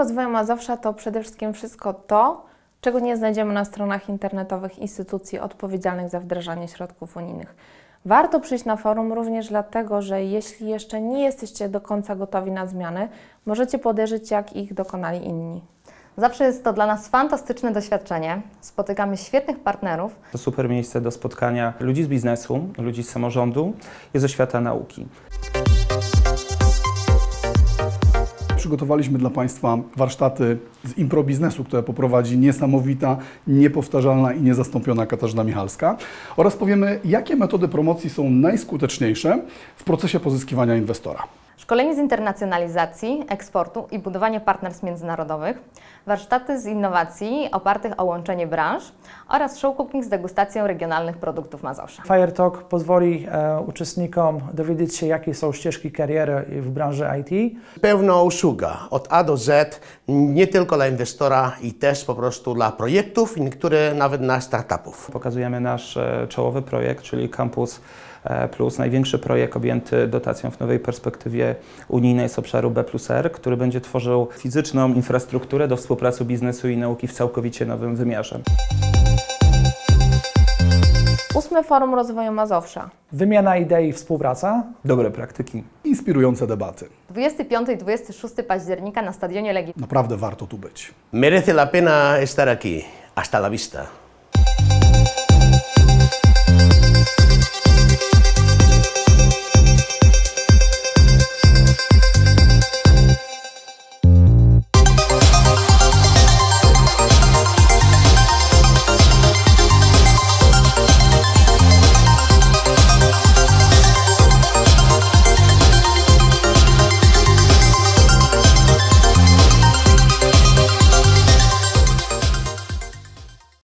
Rozwoju Mazowsza to przede wszystkim wszystko to, czego nie znajdziemy na stronach internetowych instytucji odpowiedzialnych za wdrażanie środków unijnych. Warto przyjść na forum również dlatego, że jeśli jeszcze nie jesteście do końca gotowi na zmiany, możecie podejrzeć, jak ich dokonali inni. Zawsze jest to dla nas fantastyczne doświadczenie. Spotykamy świetnych partnerów. To super miejsce do spotkania ludzi z biznesu, ludzi z samorządu i ze świata nauki. Przygotowaliśmy dla Państwa warsztaty z improbiznesu, które poprowadzi niesamowita, niepowtarzalna i niezastąpiona Katarzyna Michalska, oraz powiemy, jakie metody promocji są najskuteczniejsze w procesie pozyskiwania inwestora. Szkolenie z internacjonalizacji, eksportu i budowanie partnerstw międzynarodowych, warsztaty z innowacji opartych o łączenie branż oraz show cooking z degustacją regionalnych produktów Mazowsza. FireTalk pozwoli uczestnikom dowiedzieć się, jakie są ścieżki kariery w branży IT. Pełna usługa od A do Z, nie tylko dla inwestora i też po prostu dla projektów, niektóre nawet dla startupów. Pokazujemy nasz czołowy projekt, czyli Campus Plus, największy projekt objęty dotacją w nowej perspektywie unijnej z obszaru B+R, który będzie tworzył fizyczną infrastrukturę do współpracy biznesu i nauki w całkowicie nowym wymiarze. 8. Forum Rozwoju Mazowsza. Wymiana idei i współpraca. Dobre praktyki. Inspirujące debaty. 25 i 26 października na Stadionie Legii. Naprawdę warto tu być. Merece la pena estar aquí. Hasta la vista.